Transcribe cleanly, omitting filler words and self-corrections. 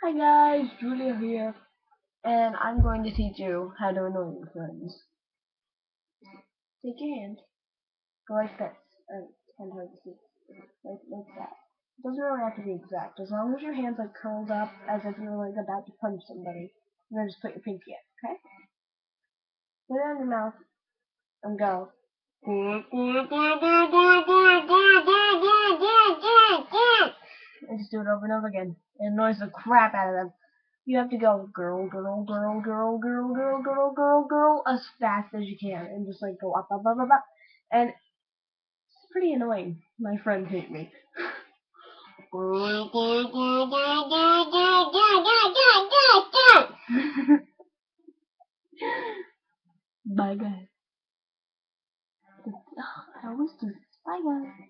Hi guys, Julia here, and I'm going to teach you how to annoy your friends. Take your hand, go like this. It's kind of hard to see. Like that. It doesn't really have to be exact. As long as your hand's like curled up as if you were like about to punch somebody, then just put your pinky in, okay? Put it on your mouth and go. And just do it over and over again. It annoys the crap out of them. You have to go girl, girl, girl, girl, girl, girl, girl, girl, girl, as fast as you can, and just like go up, up, up, up, up. And it's pretty annoying. My friends hate me. Bye guys. I always do this. Bye guys.